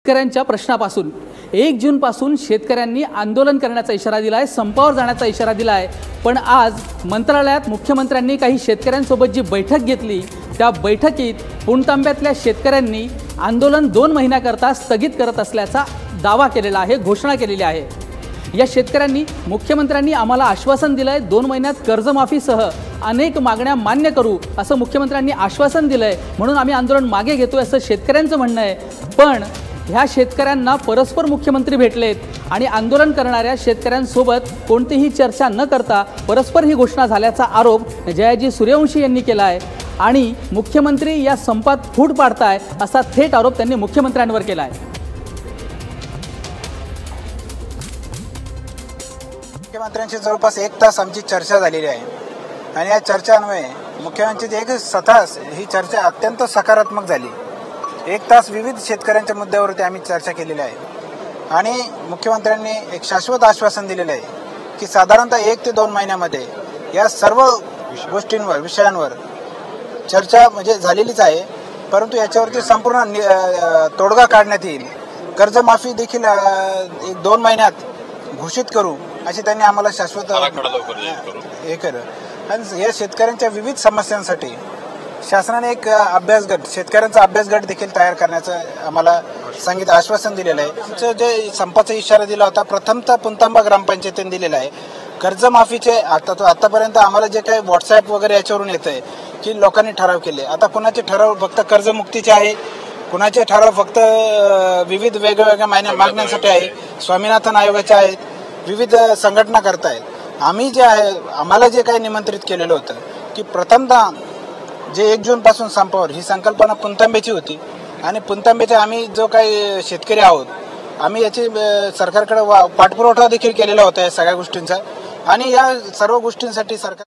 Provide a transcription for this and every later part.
शेतकऱ्यांच्या प्रश्नापासून 1 जूनपासून शेतकऱ्यांनी आंदोलन करण्याचा इशारा दिला आहे, संपावर जाण्याचा इशारा दिला आहे। पण आज मंत्रालयात मुख्यमंत्र्यांनी काही शेतकऱ्यांसोबत जी बैठक घेतली, त्या बैठकीत पुणतांब्यातल्या शेतकऱ्यांनी आंदोलन 2 महिन्याकरता स्थगित करत असल्याचा दावा केलेला आहे, घोषणा केलेली आहे। या शेतकऱ्यांनी मुख्यमंत्र्यांनी आम्हाला आश्वासन दिलं आहे, 2 महिन्यात कर्जमाफीसह अनेक मागण्या मान्य करू असं मुख्यमंत्र्यांनी आश्वासन दिलं आहे, म्हणून आम्ही आंदोलन मागे घेतोय असं शेतकऱ्यांचं म्हणणं आहे। पण ह्या शेतकऱ्यांना परस्पर मुख्यमंत्री भेटलेत आणि आंदोलन करणाऱ्या शेतकऱ्यांसोबत कोणतीही चर्चा न करता परस्पर ही घोषणा झाल्याचा आरोप जयाजी सूर्यवंशी यांनी केला आहे आणि मुख्यमंत्री या संपात फूट पाडताय असा थेट आरोप त्यांनी मुख्यमंत्र्यांवर केला आहे। मुख्यमंत्र्यांशी जवळपास 1 तास आमची चर्चा झालेली आहे आणि या चर्चांमुळे मुख्यमंत्र्यांची एक स्वतः ही चर्चा अत्यंत सकारात्मक झाली। 1 तास विविध शेतकऱ्यांच्या मुद्द्यावरती आम्ही चर्चा केलेली आहे आणि मुख्यमंत्र्यांनी एक शाश्वत आश्वासन दिलेलं आहे की साधारणतः 1 ते 2 महिन्यामध्ये या सर्व गोष्टींवर विषयांवर चर्चा म्हणजे झालेलीच आहे, परंतु याच्यावरती संपूर्ण तोडगा काढण्यात येईल। कर्जमाफी देखील 1-2 महिन्यात घोषित करू अशी त्यांनी आम्हाला शाश्वत हे केलं। आणि या शेतकऱ्यांच्या विविध समस्यांसाठी शासनाने एक अभ्यासगट, शेतकऱ्यांचा अभ्यासगट देखील तयार करण्याचं आम्हाला सांगितलं, आश्वासन दिलेलं आहे। तुमचं जे संपाचा इशारा दिला होता प्रथमतः पुणतांबा ग्रामपंचायतीने दिलेला आहे। कर्जमाफीचे आतापर्यंत आम्हाला जे काही व्हॉट्सॲप वगैरे याच्यावरून येत आहे की लोकांनी ठराव केले, आता कुणाचे ठराव फक्त कर्जमुक्तीचे आहे, कुणाचे ठराव फक्त विविध वेगवेगळ्या मागण्यांसाठी आहे, स्वामीनाथन आयोगाचे आहेत, विविध संघटना करतायत। आम्ही जे आहे आम्हाला जे काही निमंत्रित केलेलं होतं की प्रथमतः जे 1 जूनपासून संपावर ही संकल्पना पुणतांब्याची होती आणि पुणतांब्याचे आम्ही जो काही शेतकरी आहोत आम्ही याची सरकारकडे पाठपुरावा देखील केलेला होता या सगळ्या गोष्टींचा आणि या सर्व गोष्टींसाठी सरकार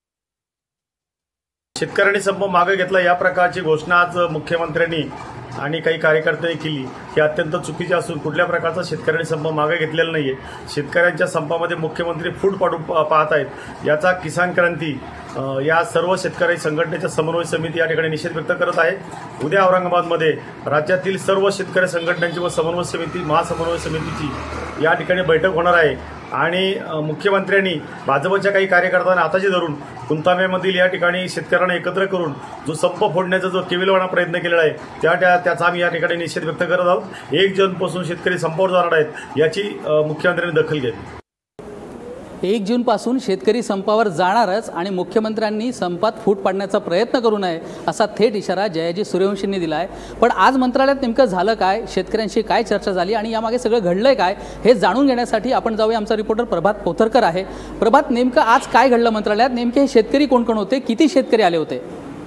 शेतकऱ्यांनी संप मागे घेतला या प्रकारची घोषणा आज मुख्यमंत्र्यांनी आणि काही कार्यकर्त्यांनी केली ही अत्यंत चुकीची असून कुठल्या प्रकारचा शेतकऱ्यांनी संप मागे घेतलेला नाहीये। शेतकऱ्यांच्या संपामध्ये मुख्यमंत्री फूट पाडू पाहत आहेत, याचा किसान क्रांती या सर्व शेतकरी संघटनेच्या समन्वय समिती या ठिकाणी निषेध व्यक्त करत आहे। उद्या औरंगाबादमध्ये राज्यातील सर्व शेतकरी संघटनांची व समन्वय समिती महासमन्वय समितीची या ठिकाणी बैठक होणार आहे आणि मुख्यमंत्र्यांनी भाजपच्या काही कार्यकर्त्यांना हाताशी धरून पुणतांब्यामधील या ठिकाणी शेतकऱ्यांना एकत्र करून जो संप फोडण्याचा जो केविलवाणा प्रयत्न केलेला आहे त्याचा आम्ही या ठिकाणी निषेध व्यक्त करत आहोत। 1 जूनपासून शेतकरी संपावर जाणार आहेत याची मुख्यमंत्र्यांनी दखल घेतली। 1 जूनपासून शेतकरी संपावर जाणारच आणि मुख्यमंत्र्यांनी संपात फूट पाडण्याचा प्रयत्न करू नये असा थेट इशारा जयाजी सूर्यवंशींनी दिला आहे। पण आज मंत्रालयात नेमकं झालं काय, शेतकऱ्यांशी काय चर्चा झाली आणि यामागे सगळं घडलंय काय हे जाणून घेण्यासाठी आपण जाऊया। आमचा रिपोर्टर प्रभात पोथरकर आहे। प्रभात, नेमकं आज काय घडलं मंत्रालयात? नेमके हे शेतकरी कोण कोण होते, किती शेतकरी आले होते?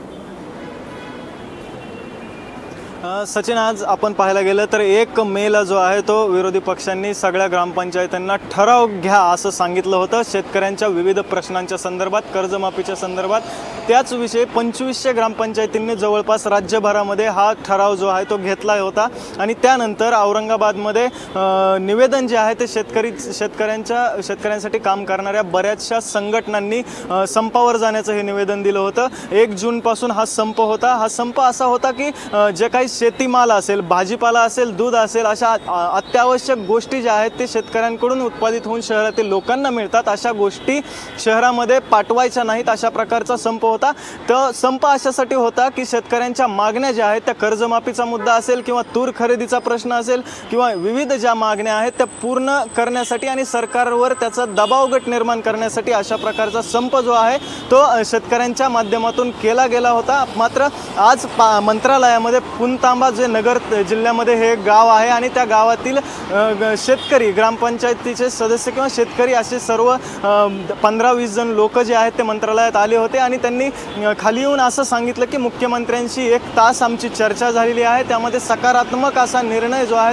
सचिन, आज आपण पाहायला गेलं तर 1 मेला जो आहे तो विरोधी पक्षांनी सगळ्या ग्रामपंचायतींना ठराव घ्या असं सांगितलं होतं शेतकऱ्यांच्या विविध प्रश्नांच्या संदर्भात, कर्जमाफीच्या संदर्भात। त्याच विषयी 2500 ग्रामपंचायतींनी जवळपास राज्यभरामध्ये हा ठराव जो आहे तो घेतला होता आणि त्यानंतर औरंगाबादमध्ये निवेदन जे आहे ते शेतकऱ्यांसाठी काम करणाऱ्या बऱ्याचशा संघटनांनी संपावर जाण्याचं हे निवेदन दिलं होतं। 1 जूनपासून हा संप होता। हा संप असा होता की जे काही शेतीमाल असेल, भाजीपाला असेल, दूध असेल, अशा अत्यावश्यक गोष्टी ज्या आहेत ते शेतकऱ्यांकडून उत्पादित होऊन शहरातील लोकांना मिळतात, अशा गोष्टी शहरामध्ये पाठवायच्या नाहीत अशा प्रकारचा संप होता। तर संप अशासाठी होता की शेतकऱ्यांच्या मागण्या ज्या आहेत त्या कर्जमाफीचा मुद्दा असेल किंवा तूर खरेदीचा प्रश्न असेल किंवा विविध ज्या मागण्या आहेत त्या पूर्ण करण्यासाठी आणि सरकारवर त्याचा दबाव गट निर्माण करण्यासाठी अशा प्रकारचा संप जो आहे तो शेतकऱ्यांच्या माध्यमातून केला गेला होता। मात्र आज मंत्रालयामध्ये पुणतांबा जे नगर जिल्ह्यामध्ये हे गाव आहे आणि त्या गावातील शेतकरी, ग्रामपंचायतीचे सदस्य किंवा शेतकरी असे सर्व 15-20 जण लोक जे आहेत ते मंत्रालयात आले होते आणि त्यांनी खाली येऊन असं सांगितलं की मुख्यमंत्र्यांशी 1 तास आमची चर्चा झालेली आहे, त्यामध्ये सकारात्मक असा निर्णय जो आहे तो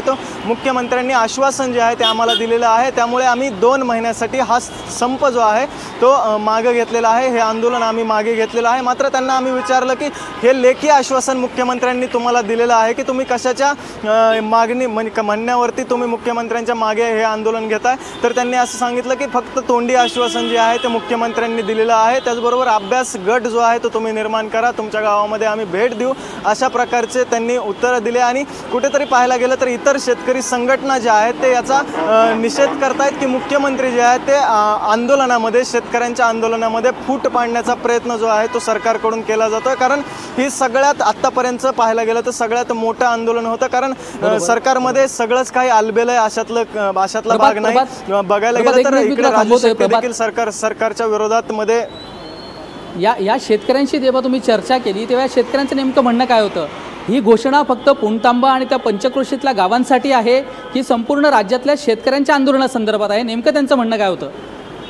मुख्यमंत्र्यांनी आश्वासन जे आहे ते आम्हाला दिलेलं आहे, त्यामुळे आम्ही 2 महिन्यासाठी हा संप जो आहे तो मागे घेतलेला आहे, हे आंदोलन आम्ही मागे घेतलेलं आहे। मात्र त्यांना आम्ही विचारलं की हे लेखी आश्वासन मुख्यमंत्र्यांनी तुम्हाला दिलेलं आहे की तुम्ही कशाच्या म्हणण्यावरती तुम्ही मुख्यमंत्र्यांच्या मागे हे आंदोलन घेताय, तर त्यांनी असं सांगितलं की फक्त तोंडी आश्वासन जे आहे ते मुख्यमंत्र्यांनी दिलेलं आहे, त्याचबरोबर अभ्यास गट जो आहे तो तुम्ही निर्माण करा, तुमच्या गावामध्ये आम्ही भेट देऊ, अशा प्रकारचे त्यांनी उत्तरं दिले। आणि कुठेतरी पाहायला गेलं तर इतर शेतकरी संघटना ज्या आहेत ते याचा निषेध करतायत की मुख्यमंत्री जे आहेत ते आंदोलनामध्ये, शेतकऱ्यांच्या आंदोलनामध्ये फूट पाडण्याचा प्रयत्न जो आहे तो सरकारकडून केला जातो, कारण ही सगळ्यात आत्तापर्यंत पाहायला गेलं तर सगळ्यात मोठं आंदोलन होतं, कारण सरकारमध्ये सगळंच काही आलबेल आहे अशातला भाग नाही। बघायला गेलं तर इकडे राज्य देखील सरकारच्या विरोधात मध्ये या शेतकऱ्यांशी जेव्हा तुम्ही चर्चा केली तेव्हा शेतकऱ्यांचं नेमकं म्हणणं काय होतं? ही घोषणा फक्त पुणतांबा आणि त्या पंचक्रोशीतल्या गावांसाठी आहे की संपूर्ण राज्यातल्या शेतकऱ्यांच्या आंदोलनासंदर्भात आहे? नेमकं त्यांचं म्हणणं काय होतं?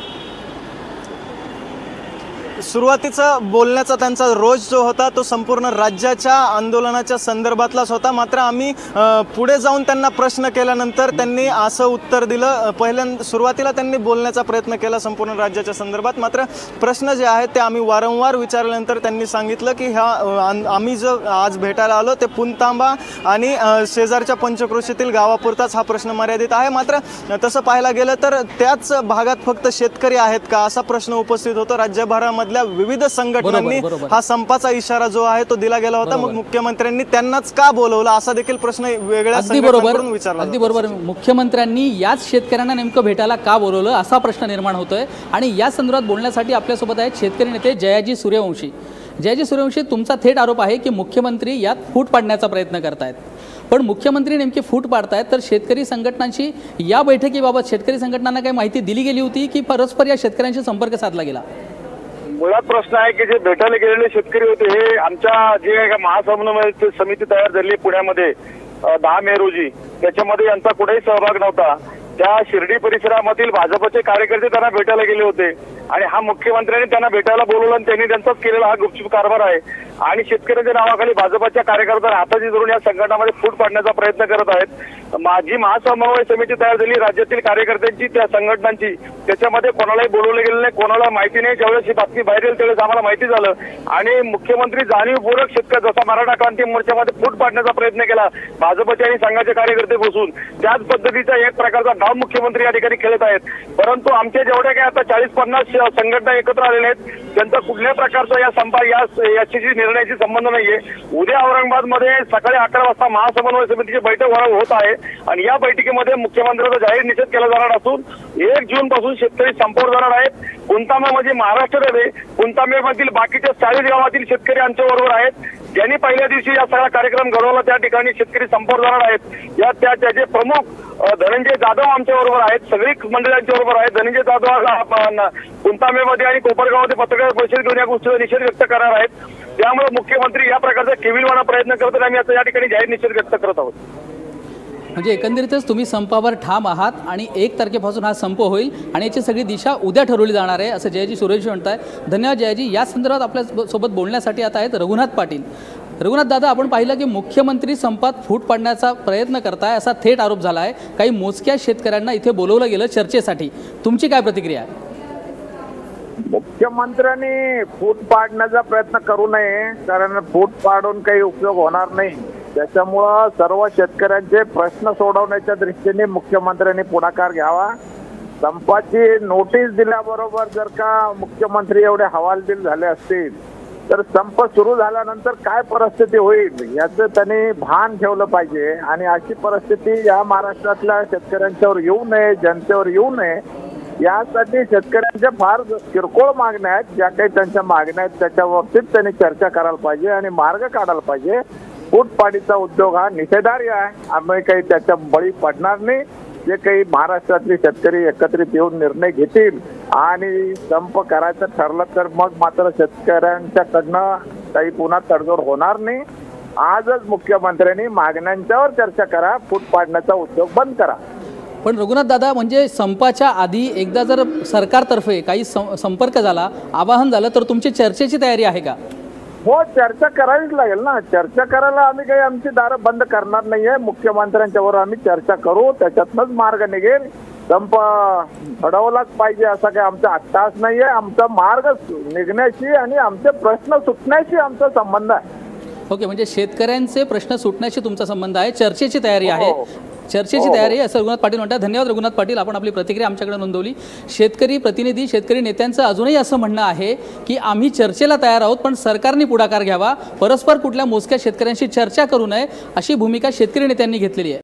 सुरुवातीचा बोलण्याचा त्यांचा रोज जो होता तो संपूर्ण राज्याच्या आंदोलनाच्या संदर्भातलाच होता, मात्र आम्ही पुढे जाऊन त्यांना प्रश्न केल्यानंतर त्यांनी असं उत्तर दिलं। सुरुवातीला त्यांनी बोलण्याचा प्रयत्न केला संपूर्ण राज्याच्या संदर्भात, मात्र प्रश्न जे आहेत ते आम्ही वारंवार विचारल्यानंतर त्यांनी सांगितलं की आम्ही जो आज भेटायला आलो ते पुणतांबा आणि शेजारच्या पंचक्रोशीतील गावापुरताच हा प्रश्न मर्यादित आहे। मात्र तसं पाहायला गेलं तर त्याच भागात फक्त शेतकरी आहेत का असा प्रश्न उपस्थित होतो। राज्यभरामधल्या विविध संघटनांनी हा संपाचा इशारा जो आहे तो दिला गेला होता, मग मुख्यमंत्र्यांनी त्यांनाच का बोलवलं असा देखील प्रश्न वेगळ्या संघटनांकडून विचारला। अगदी बरोबर, मुख्यमंत्र्यांनी याच शेतकऱ्यांना नेमकं भेटायला का बोलवलं असा प्रश्न निर्माण होतोय। आणि या संदर्भात बोलण्यासाठी आपल्यासोबत आहेत शेतकरी नेते जयाजी सूर्यवंशी। जयाजी सूर्यवंशी, तुमचा थेट आरोप आहे की मुख्यमंत्री यात फूट पाडण्याचा प्रयत्न करतायत, पण मुख्यमंत्री नेमकी फूट पाडतायत तर शेतकरी संघटनांची या बैठकीबाबत शेतकरी संघटनांना काही माहिती दिली गेली होती की परस्पर या शेतकऱ्यांशी संपर्क साधला गेला? मुळात प्रश्न आहे की जे भेटायला गेलेले शेतकरी होते हे आमच्या जे महासमन्वय समिती तयार झाली पुण्यामध्ये 10 मे रोजी, त्याच्यामध्ये यांचा कुठेही सहभाग नव्हता। त्या शिर्डी परिसरामधील भाजपचे कार्यकर्ते त्यांना भेटायला गेले होते आणि हा मुख्यमंत्र्यांनी त्यांना भेटायला बोलवलं आणि त्यांनी त्यांचाच केलेला हा गुपचूप कारभार आहे। आणि शेतकऱ्यांच्या नावाखाली भाजपच्या कार्यकर्त्यांना हाताची धरून या संघटनामध्ये फूट पाडण्याचा प्रयत्न करत आहेत। माझी महासमन्वय समिती तयार झाली राज्यातील कार्यकर्त्यांची, त्या संघटनांची, त्याच्यामध्ये कोणालाही बोलवलं गेलं नाही, कोणाला माहिती नाही। ज्यावेळेस ही बातमी बाहेर येईल त्यावेळेस आम्हाला माहिती झालं आणि मुख्यमंत्री जाणीवपूर्वक शेतकरी जसा मराठा क्रांती मोर्चामध्ये फूट पाडण्याचा प्रयत्न केला भाजपचे आणि संघाचे कार्यकर्ते बसून, त्याच पद्धतीचा एक प्रकारचा डाव मुख्यमंत्री या ठिकाणी खेळत आहेत। परंतु आमच्या जेवढ्या काही आता 40-50 संघटना एकत्र आलेल्या आहेत त्यांचा कुठल्याही प्रकारचा याची जी निर्णयाची संबंध नाहीये। उद्या औरंगाबादमध्ये सकाळी 11 वाजता महासमन्वय समितीची बैठक होत आहे आणि या बैठकीमध्ये मुख्यमंत्र्यांचा जाहीर निषेध केला जाणार असून 1 जून पासून शेतकरी संपावर जाणार आहेत। पुणतांबामध्ये महाराष्ट्र नव्हे, पुणतांबामधील बाकीच्या 40 गावातील शेतकरी आमच्याबरोबर आहेत। ज्यांनी पहिल्या दिवशी या सगळा कार्यक्रम घडवला त्या ठिकाणी शेतकरी संपावर जाणार आहेत। त्याचे प्रमुख धनंजय जाधव आमच्याबरोबर आहेत, सगळी मंडळांच्या बरोबर आहेत। धनंजय जाधव पुणतांबामध्ये आणि कोपरगावमध्ये पत्रकार परिषद घेऊन या गोष्टीचा निषेध व्यक्त करणार आहेत। त्यामुळे मुख्यमंत्री या प्रकारचा केविलवाणा प्रयत्न करतात, आम्ही आता या ठिकाणी जाहीर निषेध व्यक्त करत आहोत। म्हणजे एकंदरीतच तुम्ही संपावर ठाम आहात आणि 1 तारखेपासून हा संप होईल आणि याची सगळी दिशा उद्या ठरवली जाणार आहे असं जयाजी सूर्यवंशी म्हणताय। धन्यवाद जयाजी। या संदर्भात आपल्यासोबत बोलण्यासाठी आता आहेत रघुनाथ पाटील। रघुनाथ दादा, आपण पाहिलं की मुख्यमंत्री संपात फूट पाडण्याचा प्रयत्न करताय असा थेट आरोप झाला आहे। काही मोजक्या शेतकऱ्यांना इथे बोलवलं गेलं चर्चेसाठी, तुमची काय प्रतिक्रिया आहे? मुख्यमंत्र्यांनी फूट पाडण्याचा प्रयत्न करू नये, कारण फूट पाडून काही उपयोग होणार नाही। त्याच्यामुळं सर्व शेतकऱ्यांचे प्रश्न सोडवण्याच्या दृष्टीने मुख्यमंत्र्यांनी पुढाकार घ्यावा। संपाची नोटीस दिल्याबरोबर जर का मुख्यमंत्री एवढे हवालदिल झाले असतील तर संप सुरू झाल्यानंतर काय परिस्थिती होईल याचं त्यांनी भान ठेवलं पाहिजे आणि अशी परिस्थिती या महाराष्ट्रातल्या शेतकऱ्यांच्यावर येऊ नये, जनतेवर येऊ नये यासाठी शेतकऱ्यांच्या फार किरकोळ मागण्या आहेत। ज्या काही त्यांच्या मागण्या आहेत त्याच्या बाबतीत त्यांनी चर्चा करायला पाहिजे आणि मार्ग काढायला पाहिजे। फूटपाडीचा उद्योग हा निषेधार्ह आहे, आम्ही काही त्याच्या बळी पडणार नाही। जे काही महाराष्ट्रातले शेतकरी एकत्रित येऊन निर्णय घेतील आणि संप करायचं ठरलं तर मग मात्र शेतकऱ्यांच्याकडनं काही पुन्हा तडजोड होणार नाही। आजच मुख्यमंत्र्यांनी मागण्यांच्यावर चर्चा करा, फूट पाडण्याचा उद्योग बंद करा। पण रघुनाथ दादा, म्हणजे संपाच्या आधी एकदा जर सरकारतर्फे काही संपर्क झाला, आवाहन झालं तर तुमची चर्चेची तयारी आहे का? हो, चर्चा करावीच लागेल ना. चर्चा करायला आम्ही काही आमची दारं बंद करणार नाहीये. मुख्यमंत्र्यांच्यावर आम्ही चर्चा करू, त्याच्यातनंच मार्ग निघेल. संप घडवलाच पाहिजे असा काही आमचा अट्टास नाहीये. आमचा मार्ग निघण्याशी आणि आमचे प्रश्न सुटण्याशी आमचा संबंध आहे. ओके, म्हणजे शेतकऱ्यांचे प्रश्न सुटण्याशी तुमचा संबंध आहे, चर्चेची तयारी आहे. चर्चेची तयारी असं रघुनाथ पाटील म्हणतात. धन्यवाद रघुनाथ पाटील, आपण आपली प्रतिक्रिया आमच्याकडे नोंदवली. शेतकरी प्रतिनिधी, शेतकरी नेत्यांचं अजूनही असं म्हणणं आहे की आम्ही चर्चेला तयार आहोत, पण सरकारने पुढाकार घ्यावा, परस्पर कुठल्या मोजक्या शेतकऱ्यांशी चर्चा करू नये, अशी भूमिका शेतकरी नेत्यांनी घेतलेली आहे.